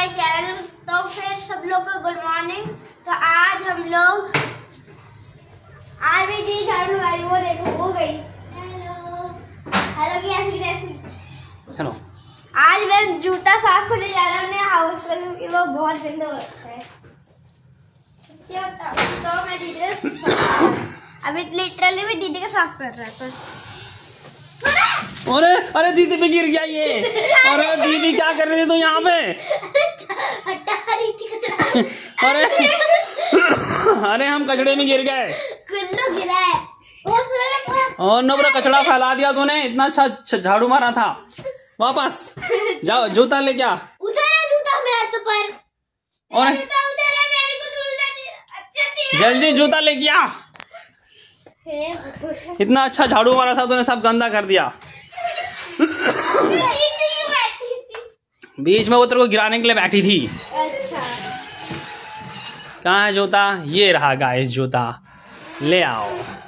My channel. तो फिर सब लोग को गुड मॉर्निंग। तो आज हम लोग आज भी जी झाड़ू लगाई, वो देखो हो गई। हेलो हेलो कैसी चलो आज मैं जूता साफ करने जा रहा हूँ अपने हाउस से, क्योंकि वो बहुत गंदा होता है। तो मैं दीदी अभी लिटरली भी दीदी का साफ कर रहा था। अरे अरे दीदी पे गिर गया ये। अरे दीदी क्या कर रही थी तू यहाँ पे? हटा रही थी कचरा। अरे अरे हम कचड़े में गिर गए। कुल्लू गिरा है और न पूरा कचड़ा फैला दिया तूने। इतना अच्छा झाड़ू मारा था। वापस जाओ जूता ले क्या। उधर है जूता मेरे तो पर। और जूता उधर है, मेरे को दूसरा अच्छा जल्दी जूता ले क्या। इतना अच्छा झाड़ू मारा था तूने, सब गंदा कर दिया। बीच में वो तेरे को गिराने के लिए बैठी थी। अच्छा कहाँ है जूता? ये रहा गाइस जूता, ले आओ।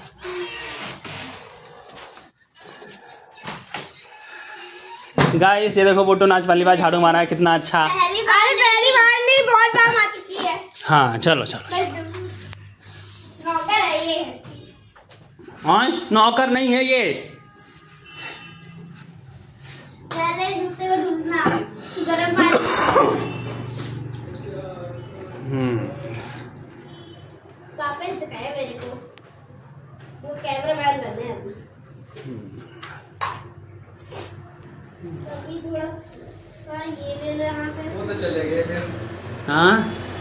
गाइस ये देखो बुट्टू नाच वाली बार झाड़ू मारा है, कितना अच्छा। पहली बार नहीं, बहुत बार मार चुकी है। हाँ चलो चलो। नौकर है ये। हाँ नौकर नहीं है ये। पहले जूते को धुलना गरम पानी। पापा ने सिखाया मेरे को, वो कैमरामैन बने हैं अभी। थोड़ा सा ये ले लो यहाँ पे। वो तो चले गए फिर। हाँ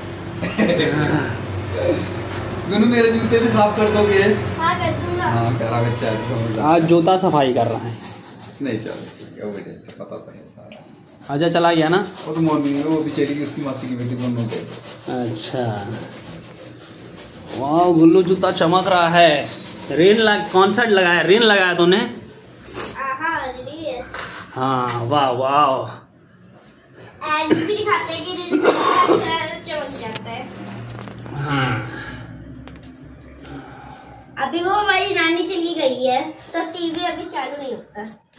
गुनू मेरे जूते भी साफ कर दोगे? हाँ कर दूंगा। हाँ करा बच्चा है तो समझ। आज जूता सफाई कर रहा है। नहीं चलो वो पता तो है सारा। अजय चला गया ना? वो तो मॉर्निंग में वो भी चली गई, उसकी मासी की बेटी दोनों गए। अच्छा वाह गुल्लू जूता चमक रहा है। कौन सा लगाया? रिन लगाया तूने? हाँ वाह वाह। एड भी दिखाते हैं कि चमक जाता है। हाँ अभी वो हमारी नानी चली गई है तो टीवी अभी चालू नहीं होता।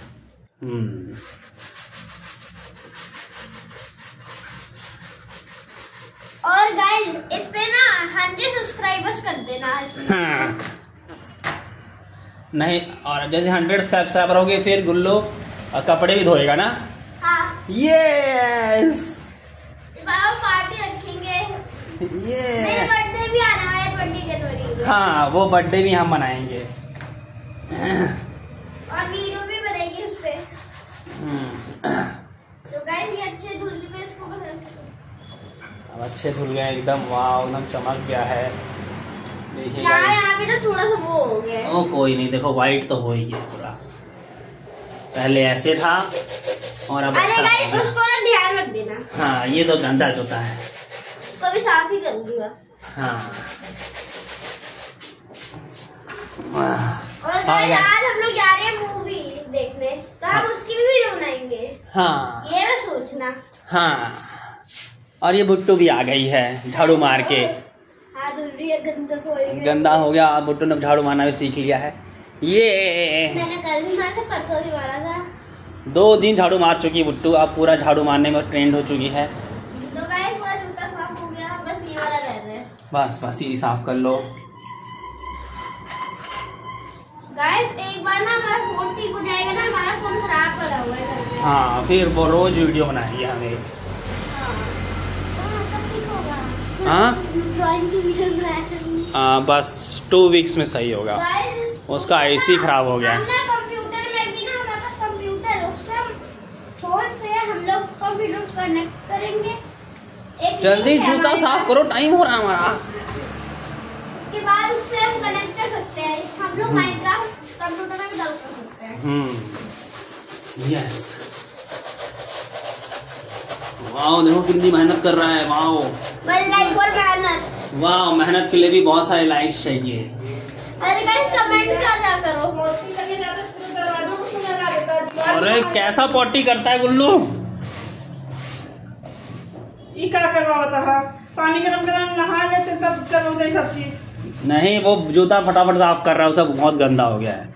और गाइस इस पे ना 100 सब्सक्राइबर्स कर देना इसमें। हाँ। नहीं और जैसे 100 सब्सक्राइबर हो गए फिर गुल्लू कपड़े भी धोएगा ना? हाँ यस पार्टी रखेंगे। ये बर्थडे भी आना है 20 जनवरी में। हाँ वो बर्थडे भी हम मनाएंगे और वीडियो भी बनेगी उस पे। तो गाइस ये अच्छे धुल चुके, इसको अब अच्छे धुल गए एकदम। वाह एकदम चमक गया है। देखिए यहाँ पे तो थोड़ा सा वो हो गया है। ओ कोई नहीं, देखो वाइट तो हो ही गया पूरा। पहले ऐसे था और अब अरे अच्छा हो गाइस गया। उसको ना ध्यान रख देना, हाँ ये तो गंदा जूता है। उसको भी साफ ही कर दूंगा। हाँ और गाइस आज हम लोग जा रहे हैं मूवी देखने, तो हम उसकी भी वीडियो बनाएंगे। हाँ ये मैं सोचना। हाँ और ये बुट्टू भी आ गई है झाड़ू मार के। हाँ धुल रही है, गंदा तो हो ही गया। गंदा हो गया। बुट्टू ने झाड़ू मारना भी सीख लिया है। ये मैंने कल भी मारा था, परसों भी मारा था। 2 दिन झाड़ू मार चुकी है बुट्टू। अब पूरा झाड़ू मारने में ट्रेंड हो चुकी है। तो गाइस पूरा जूता साफ हो गया, बस ये वाला रह रहा है। बस ये साफ कर लो। गाइस एक बार ना हमारा फोन ठीक हो जाएगा ना, हमारा फोन खराब पड़ा हुआ है घर में। हाँ फिर वो रोज वीडियो बनाएंगे हम एक। कब ठीक होगा? हाँ ड्राइंग की वीडियोस बनाएंगे। बस 2 वीक्स में सही होगा। गाइस उसका आईसी खराब हो गया है। कंप्यूटर में भी ना, हमारे पास कंप्यूटर है, उससे हम फोन से हम लोग कंप्यूटर कनेक्ट करेंगे। एक जल्दी लिंक है जूता हमारे साफ पास। करो, टाइम हो रहा है हमारा। उसके बाद उससे हम कनेक्ट कर सकते हैं। हम लोग माइनक्राफ्ट कंप्यूटर में डाउनलोड कर सकते हैं। यस वाह देखो कितनी मेहनत कर रहा है। वाह लाइक और मेहनत। वाह मेहनत के लिए भी बहुत सारे लाइक्स चाहिए। अरे गाइस कमेंट करना करो। अरे कैसा पॉटी करता है गुल्लू? ये क्या करवा था? पानी गरम गरम नहा लेते तब चलो सब चीज। नहीं वो जूता फटाफट साफ कर रहा है, उसका बहुत गंदा हो गया है।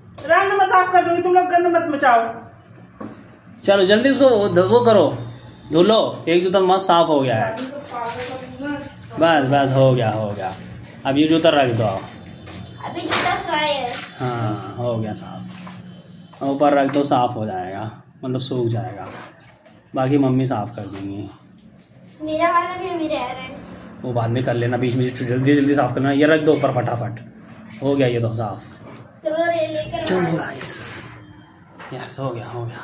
रंग में साफ कर दूंगी, तुम लोग गंद मत मचाओ। चलो जल्दी उसको वो करो, धो लो, एक जूता मस्त साफ हो गया है। बस बस हो गया। अब ये जूता रख दो। अभी जूता फ्राई है। हाँ हो गया साफ। ऊपर रख दो, साफ हो जाएगा, मतलब सूख जाएगा। बाकी मम्मी साफ कर देंगी। मेरा वाला भी अभी रह रहा है। वो बाद में कर लेना, बीच में जल्दी साफ करना। ये रख दो ऊपर फटाफट। हो गया ये तो साफ। चलो रे लेकर चलो गाइस, यस हो गया।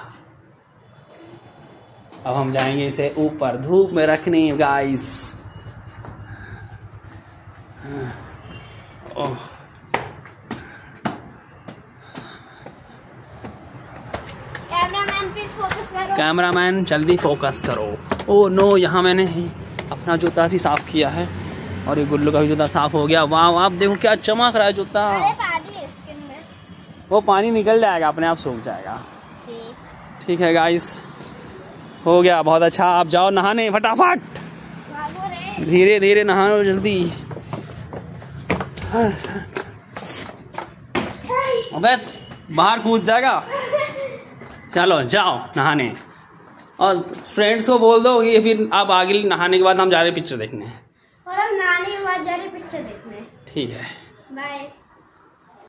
अब हम जाएंगे इसे ऊपर धूप में रखने guys. Oh cameraman please focus करो। कैमरामैन जल्दी फोकस करो। ओह नो, यहाँ मैंने अपना जूता भी साफ किया है और ये गुल्लू का भी जूता साफ हो गया। वाह आप देखो क्या चमक रहा है जूता। अरे पानी है इसके अंदर। वो पानी निकल जाएगा, अपने आप सूख जाएगा। ठीक है गाइस, हो गया, बहुत अच्छा। आप जाओ नहाने फटाफट, भागो रे। धीरे धीरे नहाओ जल्दी। बस बाहर कूद जाएगा। चलो जाओ नहाने, और फ्रेंड्स को बोल दो कि फिर आप आगे नहाने के बाद हम जा रहे पिक्चर देखने। और हम नहाने के बाद जा रहे पिक्चर देखने। ठीक है, बाय।